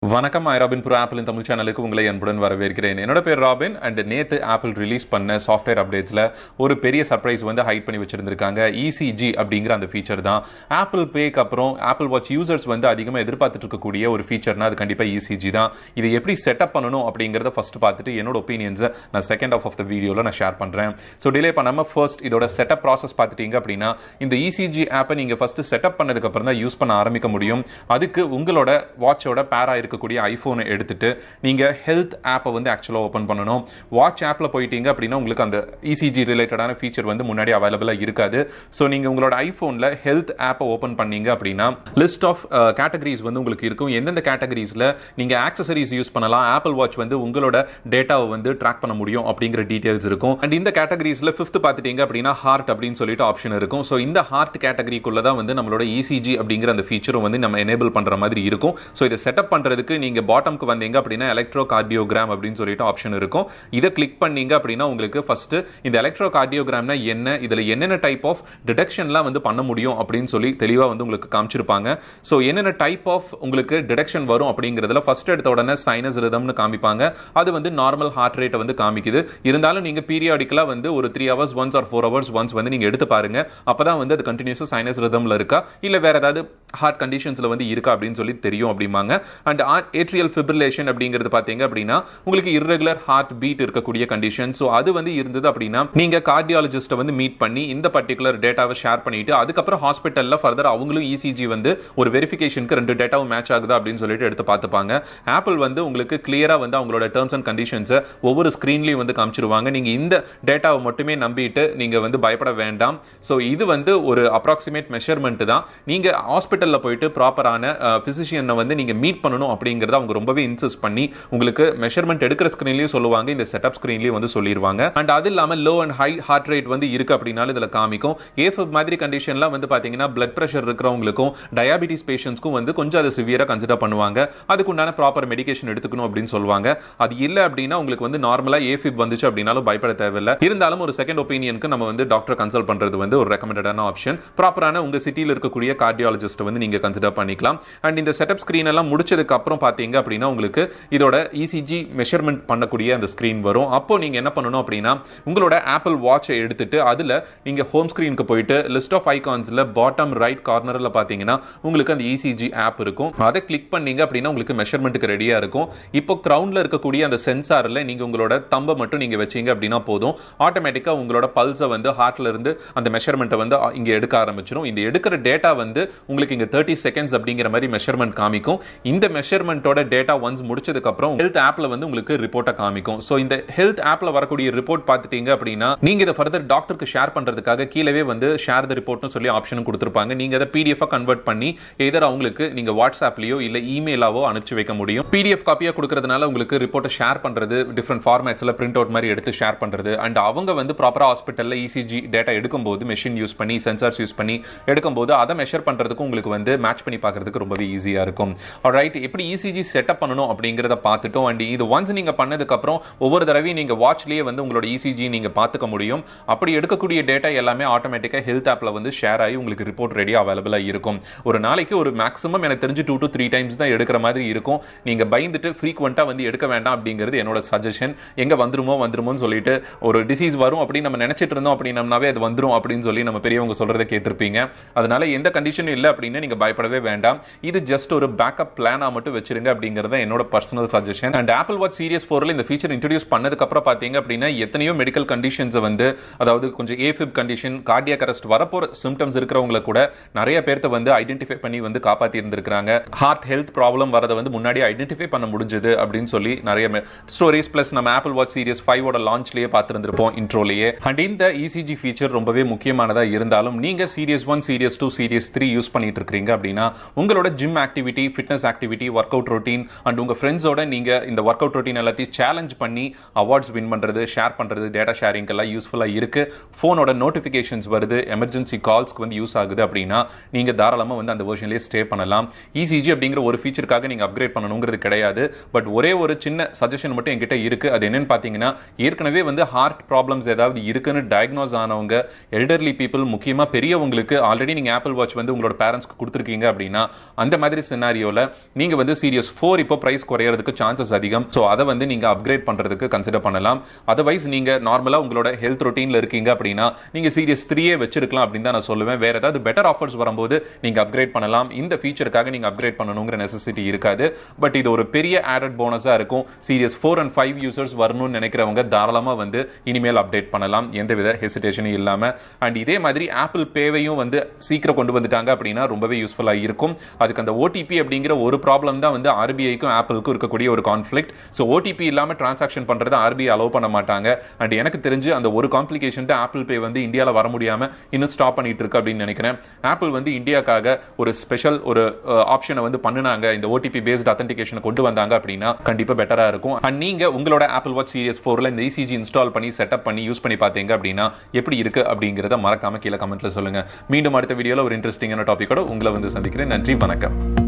வணக்கம் robin bro apple Tamil சேனலுக்கு உங்களை அன்புடன் வரவேற்கிறேன். என்னோட பேர் ராபின் அண்ட் நேத்து ஆப்பிள் ரிலீஸ் பண்ண சாஃப்ட்வேர் அப்டேட்ஸ்ல ஒரு பெரிய சர்ப்ரைஸ் வந்து ஹைட் பண்ணி வச்சிருந்திருக்காங்க. இசிஜி அப்படிங்கிற அந்த ஃபீச்சர் தான் ஆப்பிள் பேக்கு அப்புறம் ஆப்பிள் வாட்ச் யூசர்ஸ் வந்து அதிகமாக எதிர்பார்த்துட்டு இருக்கக்கூடிய ஒரு ஃபீச்சர்னா அது கண்டிப்பாக இசிஜி தான். இதை எப்படி செட்டப் பண்ணணும் அப்படிங்கிறத ஃபர்ஸ்ட் பார்த்துட்டு என்னோட ஒப்பீனியன்ஸை நான் செகண்ட் ஆஃப் த வீடியோவில் நான் ஷேர் பண்ணுறேன். ஸோ டிலே பண்ணாமல் ஃபர்ஸ்ட் இதோட செட்டப் ப்ராசஸ் பார்த்துட்டீங்க அப்படின்னா இந்த இசிஜி ஆப்பை நீங்கள் ஃபர்ஸ்ட் செட்டப் பண்ணதுக்கு அப்புறம் தான் யூஸ் பண்ண ஆரம்பிக்க முடியும். அதுக்கு உங்களோட வாட்சோட பேரா இருக்கக்கூடிய ஐபோனை எடுத்துட்டு நீங்க ஹெல்த் ஆப்பை வந்து ஆக்சுவலா ஓபன் பண்ணணும். வாட்ச் ஆப்ல போயிட்டீங்க அப்படின்னா உங்களுக்கு அந்த இசிஜி ரிலேட்டடான ஃபீச்சர் வந்து முன்னாடி அவைலபிளா இருக்காது. ஸோ நீங்க உங்களோட ஐபோன்ல ஹெல்த் ஆப்பை ஓபன் பண்ணீங்க அப்படின்னா லிஸ்ட் ஆஃப் கேட்டகரிஸ் வந்து உங்களுக்கு இருக்கும். எந்தெந்த கேட்டகரிஸ்ல நீங்க ஆக்சசரிஸ் யூஸ் பண்ணலாம், ஆப்பிள் வாட்ச் வந்து உங்களோட டேட்டாவை வந்து ட்ராக் பண்ண முடியும் அப்படிங்கிற டீடைல்ஸ் இருக்கும். அண்ட் இந்த கேட்டகரிஸ்ல ஃபிஃப்த் பார்த்துட்டீங்க அப்படின்னா ஹார்ட் அப்படின்னு சொல்லிட்டு ஆப்ஷன் இருக்கும். ஸோ இந்த ஹார்ட் கேட்டகரிக்குள்ள தான் வந்து நம்மளோட இசிஜி அப்படிங்கிற அந்த ஃபீச்சரும் வந்து நம்ம எனேபிள் பண்ற மாதிரி இருக்கும். ஸோ இதை செட்டப் பண்றதுக்கு நீங்க பாட்டம்க்கு வந்தீங்க அப்படின்னா எலக்ட்ரோ கார்டியோகிராம் அப்படின்னு சொல்லிட்டு ஆப்ஷன் இருக்கும். இதை கிளிக் பண்ணீங்க அப்படின்னா உங்களுக்கு ஃபர்ஸ்ட் இந்த எலக்ட்ரோ கார்டியோகிராம்னா என்ன, இதுல என்னென்ன டைப் ஆஃப் டிடெக்ஷன்லாம் வந்து பண்ண முடியும் அப்படின்னு சொல்லி தெளிவா வந்து உங்களுக்கு காமிச்சிருப்பாங்க. ஸோ என்னென்ன டைப் ஆஃப் உங்களுக்கு டிடெக்ஷன் வரும் அப்படிங்கிறதுல ஃபர்ஸ்ட் எடுத்த உடனே சைனஸ் ரிதம்னு காமிப்பாங்க. அது வந்து நார்மல் ஹார்ட் ரேட்டை வந்து காமிக்குது. இருந்தாலும் நீங்க பீரியாடிக்கலா வந்து ஒரு 3 hours once or 4 hours once வந்து நீங்க எடுத்து பாருங்க. அப்பதான் வந்து அது கண்டினியூஸா சைனஸ் ரிதம்ல இருக்கா இல்ல வேற ஏதாவது ஹார்ட் கண்டிஷன்ஸ்ல வந்து இருக்கா அப்படின்னு சொல்லி தெரியும் அப்படிமாங்க. அண்ட் ஏட்ரியல் ஃபிப்ரிலேஷன் அப்படிங்கிறது பாத்தீங்க அப்படின்னா உங்களுக்கு irregular ஹார்ட் பீட் இருக்கக்கூடிய கண்டிஷன். ஸோ அது வந்து இருந்தது அப்படின்னா நீங்க கார்டியாலஜிஸ்ட்டை வந்து மீட் பண்ணி இந்த பர்டிகுலர் டேட்டாவை ஷேர் பண்ணிட்டு அதுக்கப்புறம் ஹாஸ்பிட்டல்ல ஃபர்தர் அவங்களும் இசிஜி வந்து ஒரு வெரிஃபிகேஷனுக்கு 2 டேட்டாவும் மேட்ச் ஆகுதா அப்படின்னு சொல்லிட்டு எடுத்து பார்த்துப்பாங்க. ஆப்பிள் வந்து உங்களுக்கு கிளியரா வந்து அவங்களோட டேர்ம்ஸ் அண்ட் கண்டிஷன்ஸை ஒவ்வொரு ஸ்கிரீன்லயும் வந்து காமிச்சிருவாங்க. நீங்க இந்த டேட்டாவை மட்டுமே நம்பிட்டு நீங்க வந்து பயப்பட வேண்டாம். ஸோ இது வந்து ஒரு அப்ராக்சிமேட் மெஷர்மெண்ட் தான். நீங்க ஹாஸ்பிட்டல்ல போயிட்டு ப்ராப்பரான பிசிஷியனை வந்து நீங்க மீட் பண்ணணும் அப்படிங்கறத அவங்க ரொம்பவே இன்சிஸ்ட் பண்ணி உங்களுக்கு மெஷர்மெண்ட் எடுக்கிற ஸ்கிரீன்லயும் சொல்லுவாங்க, இந்த செட்டப் ஸ்கிரீன்லயும் வந்து சொல்லிடுவாங்க. அண்ட் அது இல்லாம low and high heart rate வந்து இருக்கு அப்படினால இதுல காமிக்கும். ஏஃபிப் மாதிரி கண்டிஷன்லாம் வந்து பாத்தீங்கன்னா பிளட் பிரஷர் இருக்கிறவங்களுக்கும் டயாபிட்டிஸ் பேஷண்ட்ஸ்க்கும் வந்து கொஞ்சம் அதை சிவியரா கன்சிடர் பண்ணுவாங்க. அதுக்கு உண்டான ப்ராப்பர் மெடிகேஷன் எடுத்துக்கணும் அப்படின்னு சொல்லுவாங்க. அது இல்ல அப்படின்னா உங்களுக்கு வந்து நார்மலா ஏஃபிப் வந்துச்சு அப்படின்னாலும் பயப்பட தேவையில்லை. இருந்தாலும் ஒரு செகண்ட் ஒப்பீனியனுக்கு நம்ம வந்து டாக்டர் கன்சல்ட் பண்றது வந்து ஒரு ரெக்கமெண்டடான ஆப்ஷன். ப்ராப்பரான உங்க சிட்டியில் இருக்கக்கூடிய கார்டியாலஜிஸ்ட் வந்து நீங்க கன்சிடர் பண்ணிக்கலாம். அண்ட் இந்த செட்டப் ஸ்கிரீன் எல்லாம் முடிச்சதுக்கு அப்புறம் பாத்தீங்க அப்படின்னா உங்களுக்கு இதோட இசிஜி மெஷர்மெண்ட் பண்ணக்கூடிய அந்த ஸ்கிரீன் வரும். அப்போ நீங்க என்ன பண்ணணும் அப்படின்னா உங்களோட ஆப்பிள் வாட்சை எடுத்துட்டு அதுல நீங்க ஹோம் ஸ்கிரீனுக்கு போயிட்டு லிஸ்ட் ஆஃப் ஐகான்ஸ்ல பாட்டம் ரைட் கார்னர்ல பாத்தீங்கன்னா உங்களுக்கு அந்த இசிஜி ஆப் இருக்கும். அதை கிளிக் பண்ணீங்க அப்படின்னா உங்களுக்கு மெஷர்மெண்ட்டுக்கு ரெடியா இருக்கும். இப்போ கிரவுண்ட்ல இருக்கக்கூடிய அந்த சென்சார்ல நீங்க உங்களோட தம்பை மட்டும் நீங்க வச்சீங்க அப்படின்னா போதும், ஆட்டோமேட்டிக்கா உங்களோட பல்ஸை வந்து ஹார்ட்ல இருந்து அந்த மெஷர்மெண்ட்டை வந்து இங்க எடுக்க ஆரம்பிச்சிடும். இந்த எடுக்கிற டேட்டா வந்து உங்களுக்கு இங்க 30 செகண்ட்ஸ் அப்படிங்கிற மாதிரி மெஷர்மெண்ட் காமிக்கும். இந்த மெஷர்மெண்ட்டோட டேட்டா ஒன்ஸ் முடிச்சதுக்கு அப்புறம் ஹெல்த் ஆப்ல வந்து உங்களுக்கு ரிப்போர்ட்டை காமிக்கும். சோ இந்த ஹெல்த் ஆப்ல வரக்கூடிய ரிப்போர்ட் பார்த்துட்டீங்க அப்படின்னா நீங்க இதை ஃபர்தர் டாக்டருக்கு ஷேர் பண்றதுக்காக கீழவே வந்து ஷேர் தி ரிப்போர்ட்னு சொல்லி ஆப்ஷன் கொடுத்திருப்பாங்க. நீங்க அதை பிடிஎஃப் கன்வெர்ட் பண்ணி எதர் அவங்களுக்கு நீங்க வாட்ஸ்அப்லயோ இல்ல இமெயிலாவோ அனுப்பிச்சு வைக்க முடியும். பிடிஎஃப் காப்பியா கொடுக்கறதுனால உங்களுக்கு ரிப்போர்ட்டை ஷேர் பண்றது டிஃபரெண்ட் ஃபார்மேட்ஸ்ல பிரிண்ட் அவுட் மாதிரி எடுத்து ஷேர் பண்றது அண்ட் அவங்க வந்து ப்ராப்பரா ஹாஸ்பிட்டல்ல இசிஜி டேட்டா எடுக்கும்போது மெஷின் யூஸ் பண்ணி சென்சார்ஸ் யூஸ் பண்ணி எடுக்கும்போது அதை மெஷர் பண்றதுக்கு உங்களுக்கு வந்து மேட்ச் பண்ணி பார்க்கிறதுக்கு ரொம்பவே ஈஸியா இருக்கும். ஆல்ரைட், எப்படி இசிஜி செட்டப் பண்ணணும் அப்படிங்கறத பார்த்துட்டோம். அண்ட் இது ஒன்ஸ் நீங்க பண்ணதுக்கு அப்புறம் ஒவ்வொரு தடவையும் நீங்க வாட்ச்லயே வந்து உங்களோட இசிஜி நீங்க பார்த்துக்க முடியும். அப்படி எடுக்கக்கூடிய டேட்டா எல்லாமே ஆட்டோமேட்டிக்கா ஹெல்த் ஆப்ல வந்து ஷேர் ஆகி உங்களுக்கு ரிப்போர்ட் ரெடியா அவைலபிளா இருக்கும். ஒரு நாளைக்கு ஒரு மேக்ஸிமம் எனக்கு தெரிஞ்சு 2 to 3 டைம்ஸ் தான் எடுக்கிற மாதிரி இருக்கும். நீங்க பயந்துட்டு ஃப்ரீக்வெண்டா வந்து எடுக்க வேண்டாம் அப்படிங்கிறது என்னோட சஜஷன். எங்க வந்துருமோன்னு சொல்லிட்டு ஒரு டிசீஸ் வரும் அப்படின்னு நம்ம நினைச்சிட்டு இருந்தோம் அப்படின்னாவே அது வந்துரும் அப்படின்னு சொல்லி நம்ம பெரியவங்க சொல்றதை கேட்டிருப்பீங்க. அதனால எந்த கண்டிஷனும் இல்லை அப்படின்னு நீங்க பயப்படவே வேண்டாம். இது ஜஸ்ட் ஒரு பேக்கப் பிளானா மட்டும் வச்சிருங்க அப்படிங்கறத என்னோட personal suggestion. And Apple watch series 4ல இந்த ஃபீச்சர் இன்ட்ரோடியூஸ் பண்ணதுக்கு அப்புறம் பாத்தீங்க அப்படின்னா எத்தனையோ மெடிக்கல் கண்டிஷன்ஸ் வந்து அதாவது கொஞ்சம் ஏஃபிப் கண்டிஷன் கார்டியாக் அரெஸ்ட் வரப்போற சிம்டம்ஸ் இருக்கிறவங்க கூட நிறைய பேர்த்த வந்து ஐடென்டிஃபை பண்ணி வந்து காப்பாத்தி இருந்திருக்காங்க. ஹார்ட் ஹெல்த் ப்ராப்ளம் வரதை வந்து முன்னாடி ஐடென்டிஃபை பண்ண முடிஞ்சது அப்படின்னு சொல்லி நிறைய ஸ்டோரிஸ் பிளஸ் நம்ம ஆப்பிள் வாட்ச் சீரிஸ் 5ஓட லான்ச்லயே பார்த்திருந்திருப்போம் இன்ட்ரோலயே. அண்ட் இந்த இசிஜி ஃபீச்சர் ரொம்பவே முக்கியமானதா இருந்தாலும் நீங்க சீரிஸ் 1 சீரிஸ் 2 சீரிஸ் 3 யூஸ் பண்ணிட்டு இருக்கீங்க அப்படின்னா உங்களோட gym activity fitness activity workout routine and உங்க ஃப்ரெண்ட்ஸோட நீங்க இந்த ஒர்க் அவுட் ரொட்டீன் எல்லாத்தையும் சேலஞ்ச் பண்ணி அவார்ட்ஸ் வின் பண்றது ஷேர் பண்றது டேட்டா ஷேரிங் எல்லாம் யூஸ்ஃபுல்லா இருக்கு. போனோட நோட்டிபிகேஷன்ஸ் வருது, எமர்ஜென்சி கால்ஸ்க்கு வந்து யூஸ் ஆகுது அப்படின்னா நீங்க தாராளமா வந்து அந்த வெர்ஷன்லயே ஸ்டே பண்ணலாம். இசிஜி அப்படிங்கிற ஒரு ஃபீச்சருக்காக நீங்க அப்கிரேட் பண்ணணுங்கிறது கிடையாது. பட் ஒரே ஒரு சின்ன சஜஷன் மட்டும் என்கிட்ட இருக்கு. அது என்னன்னு பாத்தீங்கன்னா ஏற்கனவே வந்து ஹார்ட் ப்ராப்ளம்ஸ் ஏதாவது இருக்குன்னு டயக்னோஸ் ஆனவங்க எல்டர்லி பீப்புள் முக்கியமா பெரியவங்களுக்கு ஆல்ரெடி நீங்க ஆப்பிள் வாட்ச் வந்து உங்களோட பேரண்ட்ஸ்க்கு கொடுத்துருக்கீங்க அப்படின்னா அந்த மாதிரி சினாரியோல நீங்க வந்து வந்து சீரியஸ் 4 இப்போ பிரைஸ் குறையறதுக்கு சான்சஸ் அதிகம். ஸோ அதை வந்து நீங்க அப்கிரேட் பண்றதுக்கு கன்சிடர் பண்ணலாம். அதர்வைஸ் நீங்க நார்மலா உங்களோட ஹெல்த் ரொட்டீன்ல இருக்கீங்க அப்படின்னா நீங்க சீரியஸ் 3 வச்சிருக்கலாம் அப்படின்னு தான் நான் சொல்லுவேன். வேற ஏதாவது பெட்டர் ஆஃபர்ஸ் வரும்போது நீங்க அப்கிரேட் பண்ணலாம். இந்த ஃபீச்சருக்காக நீங்க அப்கிரேட் பண்ணணுங்கிற நெசசிட்டி இருக்காது. பட் இது ஒரு பெரிய ஆடட் போனஸா இருக்கும். சீரியஸ் 4 and 5 யூசர்ஸ் வரணும்னு நினைக்கிறவங்க தாராளமா வந்து இனிமேல் அப்டேட் பண்ணலாம், எந்தவித ஹெசிடேஷனும் இல்லாம. அண்ட் இதே மாதிரி ஆப்பிள் பேவையும் வந்து சீக்கிரம் கொண்டு வந்துட்டாங்க அப்படின்னா ரொம்பவே யூஸ்ஃபுல்லா இருக்கும். அதுக்கு அந்த ஓடிபி அப்படிங்கிற ஒரு ப்ராப்ளம் தான் வந்து ஆர்பிஐக்கும் ஆப்பிளுக்கும் இருக்கக்கூடிய ஒரு கான்ஃபிளிக்ட். ஸோ ஓடிபி இல்லாம டிரான்சாக்ஷன் பண்றது ஆர்பிஐ அலோவ் பண்ண மாட்டாங்க. அண்ட் எனக்கு தெரிஞ்சு அந்த ஒரு காம்ப்ளிகேஷன் ஆப்பிள் பே வந்து இந்தியாவில் வர முடியாம இன்னும் ஸ்டாப் பண்ணிட்டு இருக்கு அப்படின்னு நினைக்கிறேன். ஆப்பிள் வந்து இந்தியாக்காக ஒரு ஸ்பெஷல் ஒரு ஆப்ஷனை வந்து பண்ணுனாங்க, இந்த ஓடிபி பேஸ்ட் அத்தன்டிகேஷனை கொண்டு வந்தாங்க அப்படின்னா கண்டிப்பா பெட்டரா இருக்கும். அண்ட் நீங்க உங்களோட ஆப்பிள் வாட்ச் சீரிஸ் 4ல இந்த இசிஜி இன்ஸ்டால் பண்ணி செட்டப் பண்ணி யூஸ் பண்ணி பார்த்தீங்க அப்படின்னா எப்படி இருக்கு அப்படிங்கறத மறக்காம கீழே கமெண்ட்ல சொல்லுங்க. மீண்டும் அடுத்த வீடியோல ஒரு இன்ட்ரெஸ்டிங்கான டாபிக்கோட உங்களை வந்து சந்திக்கிறேன். நன்றி, வணக்கம்.